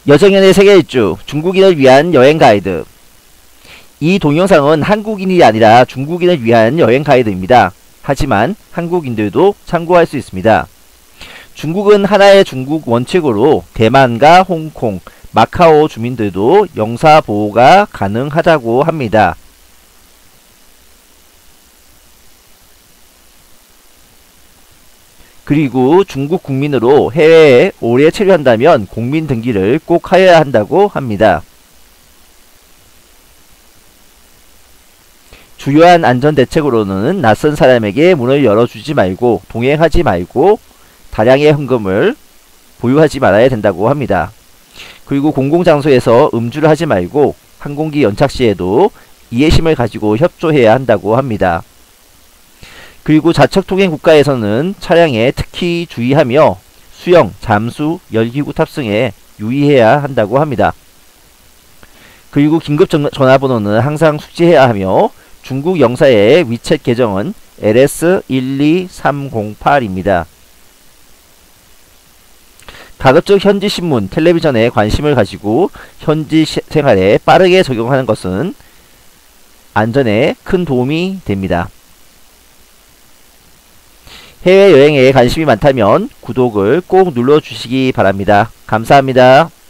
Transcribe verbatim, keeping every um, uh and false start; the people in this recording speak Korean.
여정연의 세계 일주, 중국인을 위한 여행 가이드. 이 동영상은 한국인이 아니라 중국인을 위한 여행 가이드입니다. 하지만 한국인들도 참고할 수 있습니다. 중국은 하나의 중국 원칙으로 대만과 홍콩, 마카오 주민들도 영사 보호가 가능하다고 합니다. 그리고 중국 국민으로 해외에 오래 체류한다면 공민 등기를 꼭 하여야 한다고 합니다. 주요한 안전대책으로는 낯선 사람에게 문을 열어주지 말고 동행하지 말고 다량의 현금을 보유하지 말아야 된다고 합니다. 그리고 공공장소에서 음주를 하지 말고 항공기 연착 시에도 이해심을 가지고 협조해야 한다고 합니다. 그리고 자척통행 국가에서는 차량에 특히 주의하며 수영, 잠수, 열기구 탑승에 유의해야 한다고 합니다. 그리고 긴급 전화번호는 항상 숙지해야 하며 중국 영사의 위챗 계정은 엘에스 일이삼공팔입니다. 가급적 현지 신문, 텔레비전에 관심을 가지고 현지 생활에 빠르게 적용하는 것은 안전에 큰 도움이 됩니다. 해외여행에 관심이 많다면 구독을 꼭 눌러주시기 바랍니다. 감사합니다.